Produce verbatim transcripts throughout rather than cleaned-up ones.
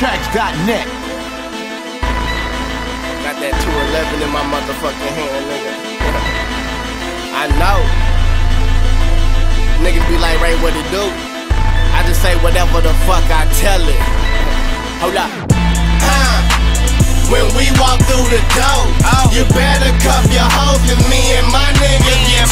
tracks dot net. Got that two eleven in my motherfucking hand, nigga. I know. Niggas be like, Ray, what it do? I just say whatever the fuck I tell it. Hold up. Uh, when we walk through the door, oh, you better cuff your hoes, cause me and my niggas get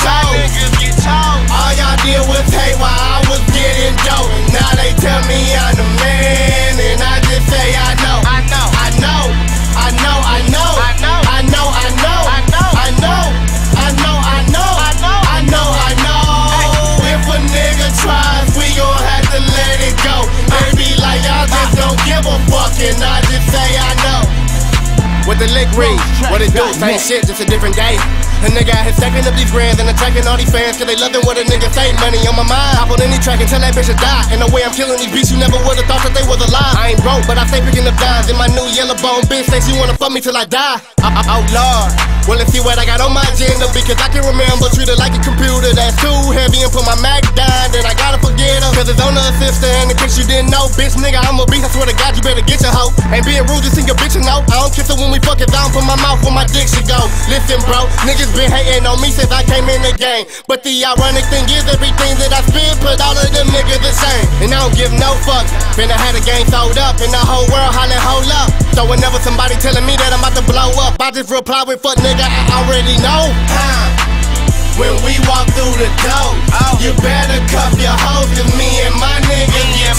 told. All y'all did was hate while I was getting dope. Now they tell me I'm the man, and I just say I know. I know, I know, I know, I know, I know, I know, I know, I know, I know, I know, I know, I know, I know. If a nigga tries, we gon' have to let it go. They be like, y'all just don't give a fuck, and I just say I know. What the lick read, what it do, same shit, just a different day. A nigga out here stacking up these grands and attracting all these fans, cause they loving what a nigga say. Money on my mind, hop on any track and tell that bitch to die. And the way I'm killing these beats, you never would've thought that they was alive. I ain't broke, but I stay picking up dimes. And my new yellow bone bitch say she wanna fuck me till I die. Oh, oh, oh Lord, well let's see what I got on my agenda, because I can remember treat her like a computer that's too heavy and put my Mac down. Then I gotta forget her, cause it's on the sister. And in case you didn't know, bitch nigga, I'm a beast. I swear to God, you better get your hoe. Ain't being rude, just sing your bitch a note. I don't kiss her when we fuck it down, put my mouth where my dick should go. Listen bro, niggas been hating on me since I came in the game. But the ironic thing is everything that I spit put all of them niggas the same. And I don't give no fuck. Finna had a game sold up and the whole world hollering hold up. So whenever somebody telling me that I'm about to blow up, I just reply with fuck nigga, I already know. uh, When we walk through the door, oh, you better cuff your hoes, cause me and my niggas get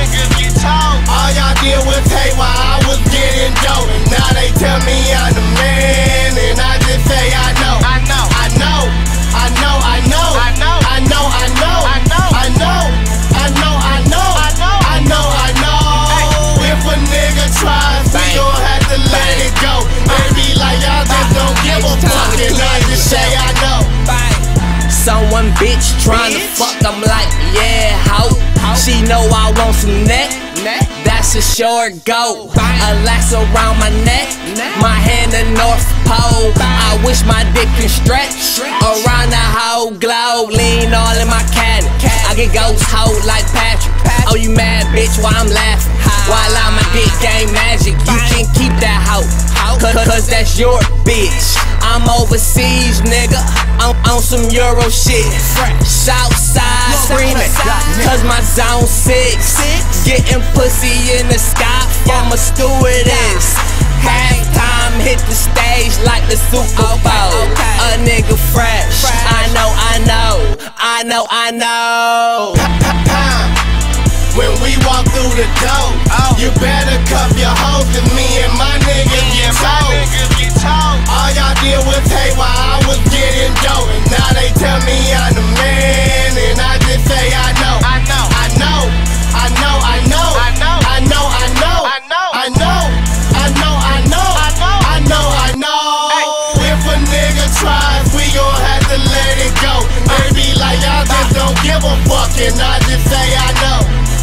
told. All y'all did was hate while I was getting dope. And now they tell me I'm the man, and I just say I know. I know, I know, I know, I know, I know, I know, I know, I know, I know, I know, I know, I know, I know. If a nigga tries, we gon' have to let it go. They be like, y'all just don't give a fuck, and I just say I know. Someone bitch tryna fuck, I'm like, yeah, ho. She know I want some neck, that's a short go. A lace around my neck, my hand the North Pole. I wish my dick can stretch around the whole globe. Lean all in my cabinet, I get ghost hoe like Patrick. Oh, you mad bitch, why I'm laughing? While I'm my dick game magic, you can't keep that hoe, cause, cause that's your bitch. I'm overseas, nigga, I'm on some Euro shit. Southside screaming, cause my zone six. Getting pussy in the sky from a stewardess. Halftime hit the stage like the Super Bowl. A nigga fresh, I know, I know, I know, I know. When we walk through the door, oh, you better cuff your hoes, cause me and my niggas get told. All y'all did was hate while I was getting dope. And now they tell me I'm the man, and I just say I know. I know, I know, I know, I know, I know, I know, I know, I know, I know, I know, I know, I know, I know. If a nigga tries, we gon' have to let it go. They be like, y'all just don't give a fuck, and I just say I know.